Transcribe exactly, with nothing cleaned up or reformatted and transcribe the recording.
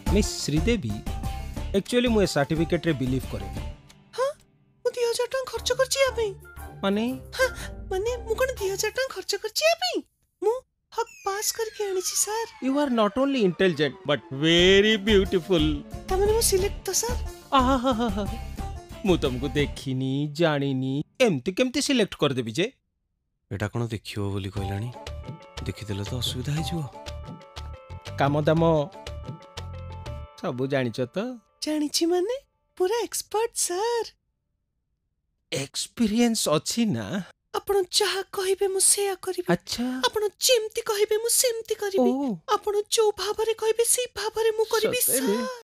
Miss Sridevi actually मु A certificate रे believe करे हाँ मु दो हज़ार टका खर्च करछि या पई माने हाँ माने मु कोन दो हज़ार टका खर्च करछि या पई मु हक पास करके आनी छी sir. You are not only intelligent but very beautiful. त माने मु सिलेक्ट तो सर। आहा मु तुमको देखिनी जानिनी एमती केमती सिलेक्ट कर देबी जे एटा कोन देखियो बोली कहलानी देखिदेले तो असुविधा है जो काम दाम सब जानिच तो जानी छी माने पूरा एक्सपर्ट सर। एक्सपीरियंस अछि ना आपण जहा कहिबे मु सेया करिबे। अच्छा आपण जेमती कहिबे मु सेमती करिबे। ओ आपण जो भाबरे कहिबे से भाबरे मु करिबे सतेरे? सर।